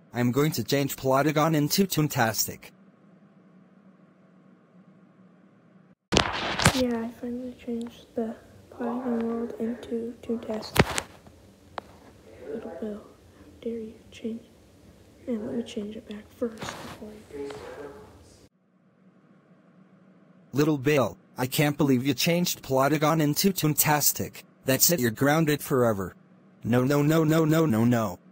I'm going to change plotagon into Toontastic. Yeah, I finally changed the plotagon world into Toontastic. Little Bill, how dare you change it? And let me change it back first before you do. Little Bill, I can't believe you changed plotagon into Toontastic. That's it, you're grounded forever. No, no, no, no, no, no, no.